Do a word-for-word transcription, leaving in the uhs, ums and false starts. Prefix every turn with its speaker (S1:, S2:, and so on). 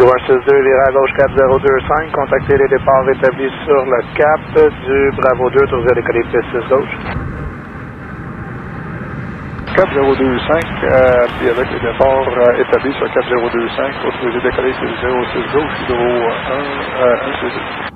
S1: Hydro un six deux, virage à gauche quatre zéro deux cinq, contactez les départs établis sur le cap du Bravo deux, autorisé à décoller piste six gauche.
S2: quatre zéro deux cinq, euh, puis avec les départs euh, établis sur quatre zéro deux cinq, autorisé à décoller piste zéro six gauche, Hydro un six deux.